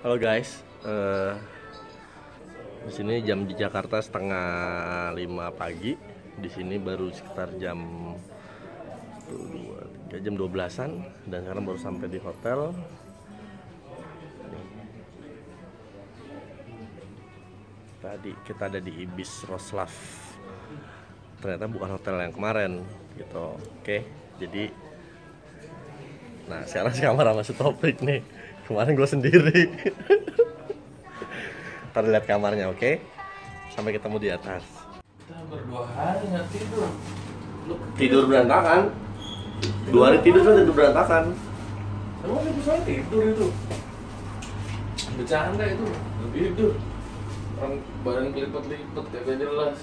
Halo guys, di sini jam di Jakarta 4:30 pagi. Di sini baru sekitar jam 12-an dan sekarang baru sampai di hotel. Tadi kita ada di Ibis Wroclaw. Ternyata bukan hotel yang kemarin gitu. Oke, jadi nah sekarang kamar sama si Topik nih. Kemarin gue sendiri. Ntar lihat kamarnya, oke? Sampai ketemu di atas. Kita berdua hari nggak tidur. Tidur berantakan. 2 hari tidur kan tidur berantakan. Emang itu saya tidur itu. Bercanda itu. Lebih tidur. Orang badan kelipet-lipet kagak jelas.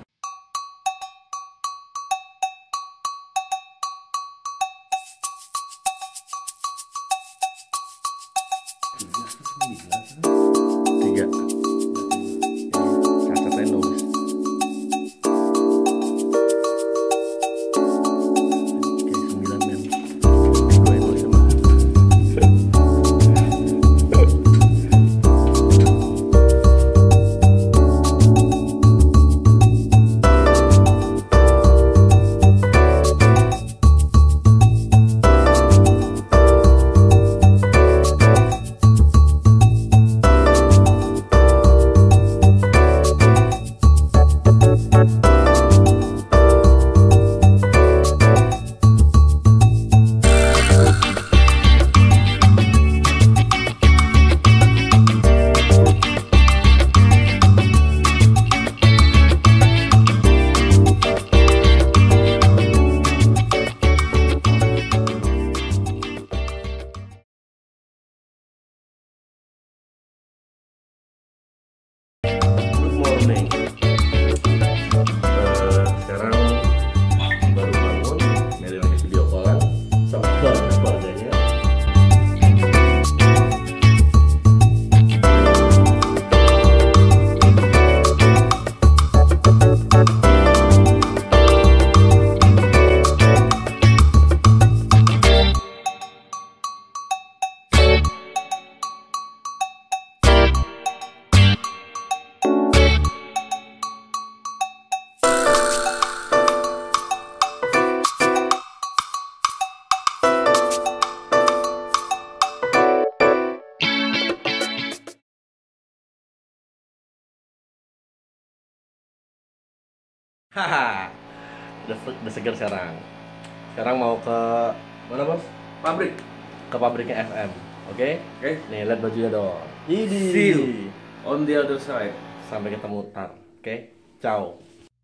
Tiga. Catatnya nulis. Kayak 9 men. Gue yang nulis sama. Sekarang baru bangun, Mary lagi video callan sama keluarganya. Haha, udah seger sekarang. Sekarang mau ke mana bos? Pabrik. Ke pabriknya FM, oke? Oke. Nih lihat bajunya dong. Ini. See you on the other side. Sampai ketemu ntar, oke? Ciao.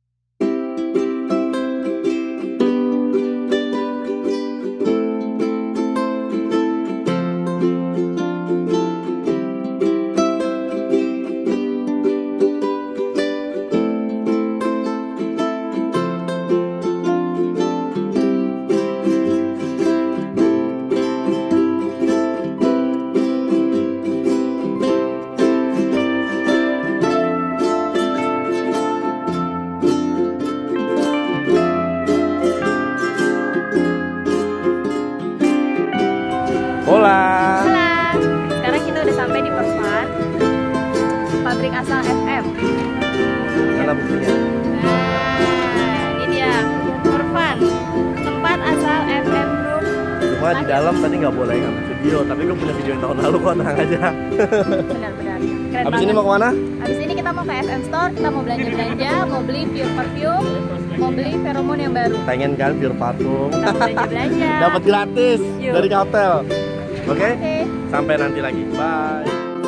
Hola. Sekarang kita udah sampai di Pervan, pabrik asal FM. Mana buktinya? Nah, ini dia Pervan, tempat asal FM Group. Cuma di dalam tadi nggak boleh ngambil video, tapi gue punya video yang tahun lalu kok, tenang aja. Benar-benar. Keren Habis banget. ini mau kemana? Habis ini kita mau ke FM Store, kita mau belanja-belanja, mau beli pure perfume, mau beli feromon yang baru. Pengen kan pure parfum? Kita mau belanja-belanja. Dapat gratis Yuk. dari hotel. Oke? Oke. Sampai nanti lagi. Bye.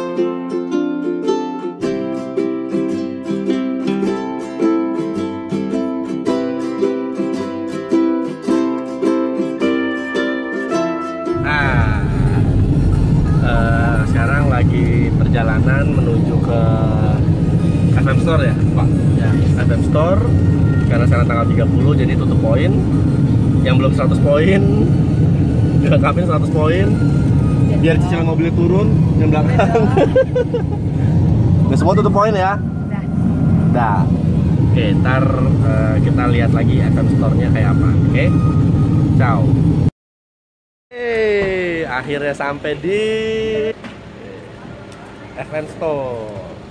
Sekarang lagi perjalanan menuju ke FM Store ya, Pak? Ya, FM Store. Karena sekarang tanggal 30 jadi tutup poin. Yang belum 100 poin dilengkapin 100 poin. Biar cicilan mobilnya turun yang belakang. Nah, semua tutup poin ya? Dah. Oke, ntar kita lihat lagi FM Store-nya kayak apa. Oke? Ciao. Akhirnya sampai di FM Store.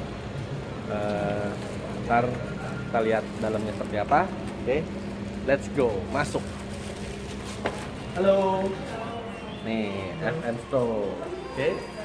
Ntar kita lihat dalamnya seperti apa. Oke, let's go, masuk. Halo, nih FM Store. Oke.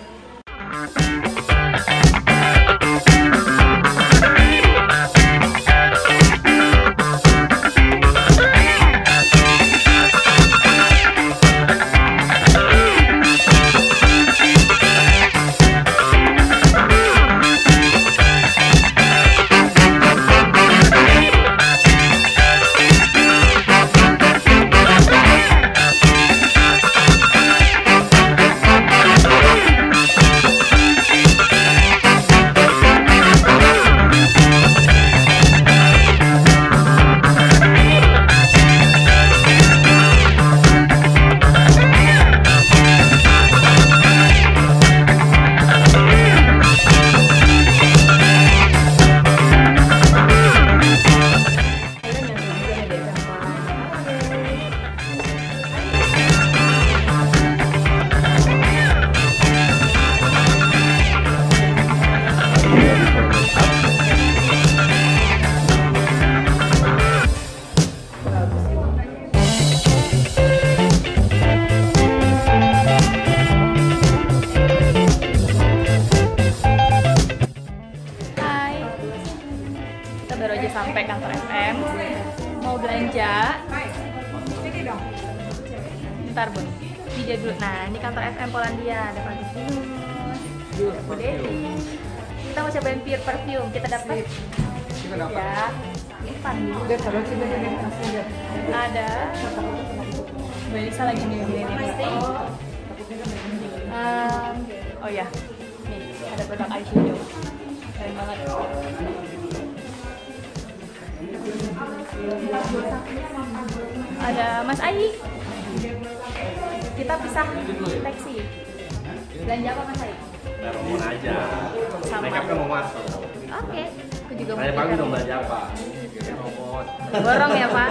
Baru aja sampai kantor FM, mau belanja. Bentar Bun, video dulu. Nah ini kantor FM Polandia, ada Pak Dedi. Kita mau cobain pure perfume, kita dapat ya. Ipan ada Melisa lagi milih lipstick. Oh ya, nih ada produk eyeshadow, keren banget. Ada Mas Ai. Kita pisah taksi. Belanja apa Mas Ai? Feromon aja. Sama. Makeup kan mau masuk. Oke, aku juga mau. Saya beli pagi dong feromon. belanja apa? Feromon. Borong ya Pak.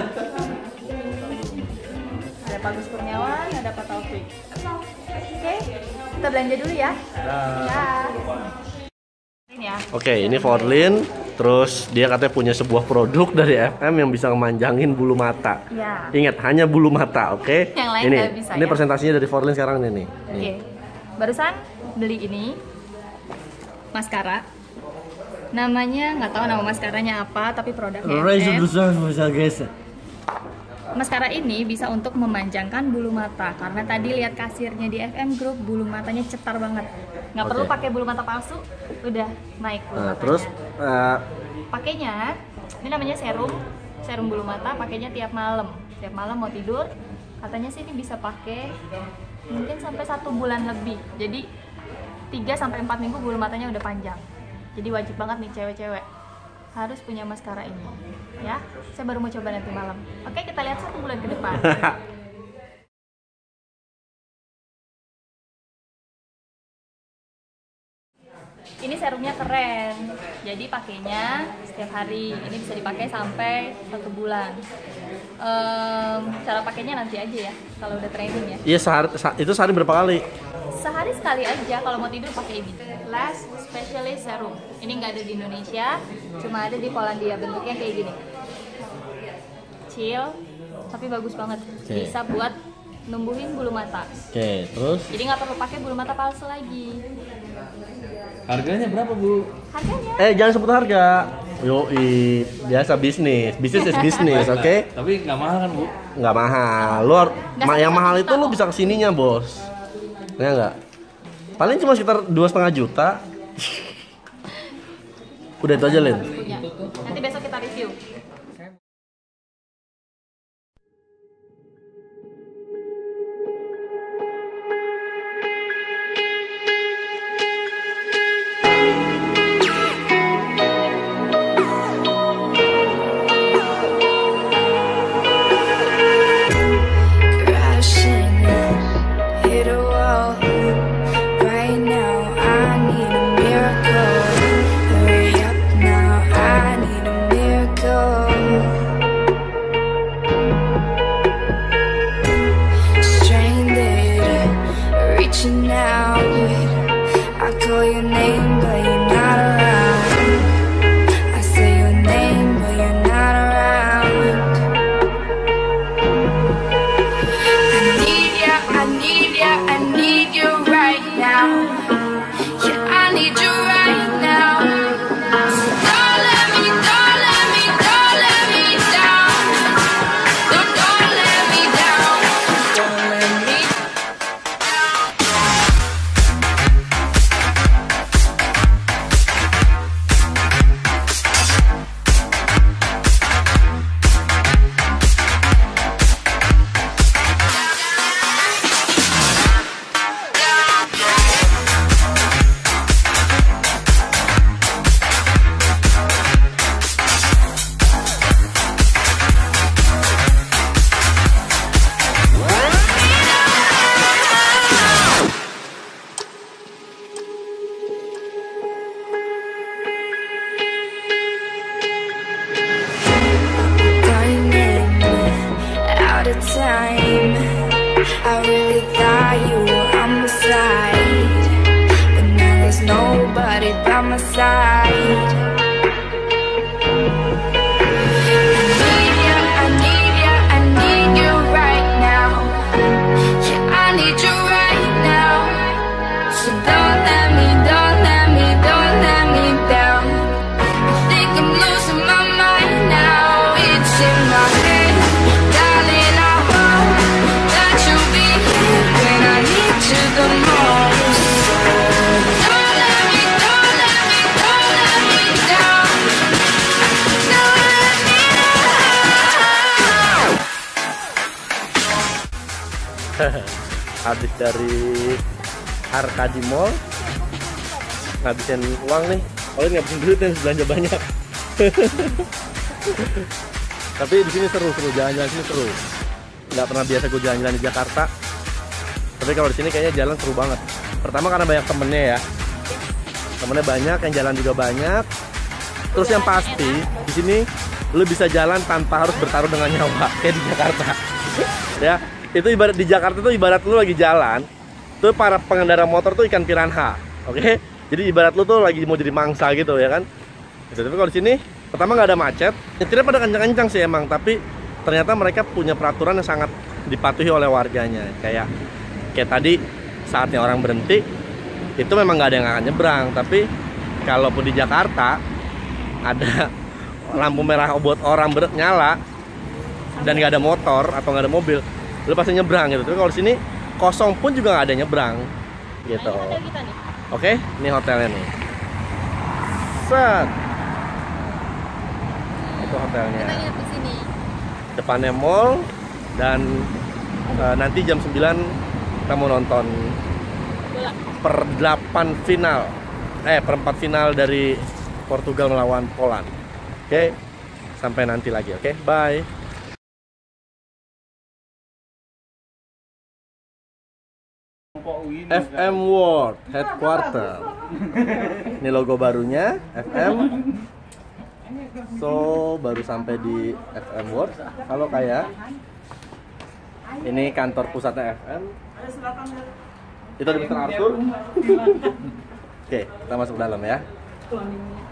Ada Pak Gus Kurniawan, ada Pak Taufik. Oke, kita belanja dulu ya. Ya. Ini ya. Oke, ini Forlin. Terus dia katanya punya sebuah produk dari FM yang bisa memanjangin bulu mata. Ya. Ingat, hanya bulu mata, oke? Yang lain ini, nggak bisa, ini ya? presentasinya dari Forlin sekarang nih. Oke. Barusan beli ini maskara. Namanya nggak tahu nama maskaranya apa, tapi produknya FM. Maskara ini bisa untuk memanjangkan bulu mata karena tadi lihat kasirnya di FM Group bulu matanya cetar banget. Nggak perlu pakai bulu mata palsu, udah naik bulu matanya. Terus pakainya ini namanya serum bulu mata, pakainya tiap malam mau tidur. Katanya sih ini bisa pakai mungkin sampai 1 bulan lebih. Jadi 3-4 minggu bulu matanya udah panjang. Jadi wajib banget nih cewek-cewek harus punya maskara ini ya. Saya baru mau coba nanti malam. Oke, kita lihat 1 bulan ke depan. Ini serumnya keren, jadi pakainya setiap hari. Ini bisa dipakai sampai 1 bulan. Cara pakainya nanti aja ya, kalau udah training ya. iya itu sehari berapa kali? Sehari sekali aja kalau mau tidur pakai ini. Last Specialist Serum. Ini nggak ada di Indonesia, cuma ada di Polandia. Bentuknya kayak gini. Chill, tapi bagus banget. Okay. Bisa buat numbuhin bulu mata. Oke, terus? Jadi nggak perlu pakai bulu mata palsu lagi. Harganya berapa, Bu? Harganya? Jangan sebut harga. Yoi, biasa bisnis. Bisnis is bisnis, oke? Tapi nggak mahal kan, Bu? Nggak mahal. Yang mahal itu lu bisa kesininya, bos. Ya nggak? Paling cuma sekitar 2,5 juta. Udah itu aja, Lin. Punya. Nanti besok kita review. Right now, I need a miracle. Hurry up now, I need a I need you right now. Yeah, I need you right now. Don't let me, don't let me, don't let me down. Don't let me down. Don't let me time. I really thought you were on my side, but now there's nobody by my side. I need you right now. Yeah, I need you right now. So don't let me, don't let me, don't let me down. I think I'm losing my mind now. It's in my head. Habis dari Arcade Mall ngabisin uang nih. Oleh ngabisin duit dan belanja banyak. Tapi di sini seru, jalan-jalan sini seru. Nggak pernah biasa gue jalan-jalan di Jakarta. Tapi kalau di sini kayaknya jalan seru banget. Pertama karena banyak temennya ya. Temennya banyak, yang jalan juga banyak. Terus yang pasti di sini lu bisa jalan tanpa harus bertaruh dengan nyawa kayak di Jakarta. Ya, itu ibarat di Jakarta tuh ibarat lu lagi jalan, tuh para pengendara motor tuh ikan piranha, oke? Jadi ibarat lu tuh lagi mau jadi mangsa gitu ya kan? Gitu. Tapi kalau di sini pertama nggak ada macet, nyetirnya pada kencang-kencang sih emang, tapi ternyata mereka punya peraturan yang sangat dipatuhi oleh warganya. Kayak tadi saatnya orang berhenti, itu memang nggak ada yang akan nyebrang. Tapi kalaupun di Jakarta ada lampu merah buat orang nyala dan nggak ada motor atau nggak ada mobil, lu pasti nyebrang gitu. Tapi kalau di sini kosong pun juga nggak ada nyebrang gitu. Oke, ini hotelnya nih. Set. Itu hotelnya. Kita nginep di sini. Depannya mall dan nanti jam 9 kita mau nonton per-8 final. Per-4 final dari Portugal melawan Poland. Oke. Sampai nanti lagi, oke? Bye. FM World Headquarter. Ini logo barunya FM. So baru sampai di FM World. Halo kayak. Ini kantor pusatnya FM. Itu ada Mr. Arthur. Oke, kita masuk dalam ya.